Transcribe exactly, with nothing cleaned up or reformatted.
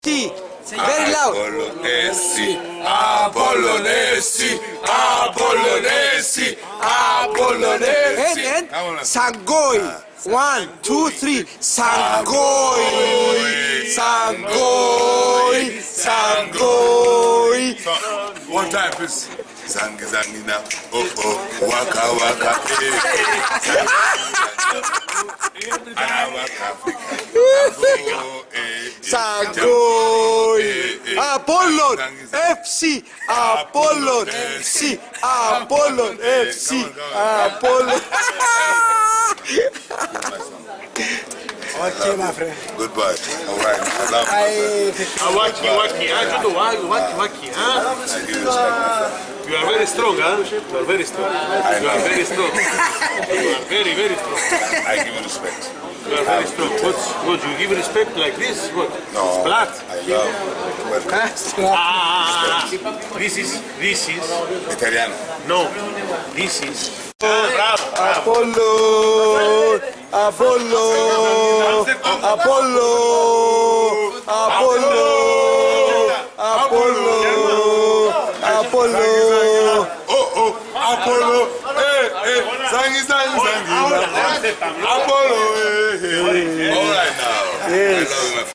Sì, very loud. Apollonesi, Apollonesi, Apollonesi, Apollonesi. And, and Sangoi. One, two, three. Sangoi. Sangoi. Sangoi. So, one time, please. Zangi zangi na, oh oh, waka waka, eh. Anawaka Africa, eh. Sangoi. Apollon F C. Apollon F C. Apollon F C. Apollon. Okay, my friend. Goodbye. All right. I love you. Waki, waki, ah, judo, waki, waki, ah. I give you respect, my friend. You are very strong, huh? You are very strong. You are very strong. You are very, very strong. I give you respect. You are very strong. What? What? You give respect like this? What? No. Splat. I love you. Ah, this is, this is. Italiano. No, this is. Bravo, bravo. Apollo. Apollo. Apollo. Apollo. Apollo. Apollo. Oh oh, Apollo. Eh eh, zangi zangi zangi. Apollo. Eh eh. All right now. I love you, my friend.